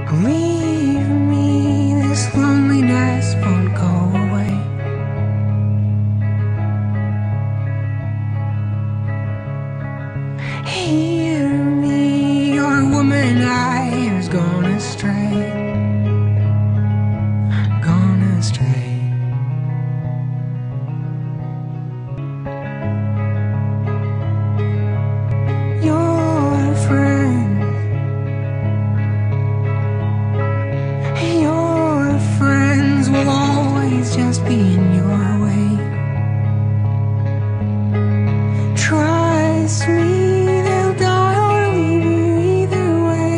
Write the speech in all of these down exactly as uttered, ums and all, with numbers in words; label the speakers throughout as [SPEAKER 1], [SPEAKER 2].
[SPEAKER 1] Leave me, this loneliness won't go away. Hear me, your woman I has gone astray, gone astray. Your friends, your friends will always just be in your way. Trust me, they'll die or leave you either way,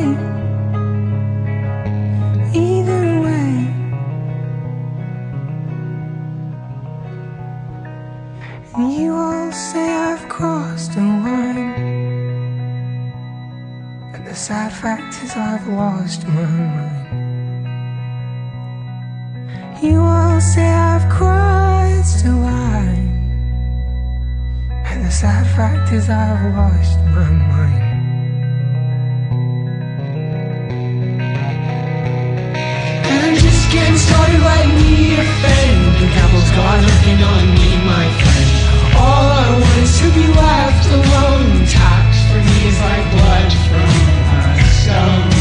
[SPEAKER 1] either way. And you all say I've crossed a line, and the sad fact is I've lost my mind. You all say I've crossed a line, and the sad fact is I've lost my mind. And I'm just getting started, let me offend. The devil's got nothing on me, my friend. All I want is to be left alone. Tax for me is like blood from a stone.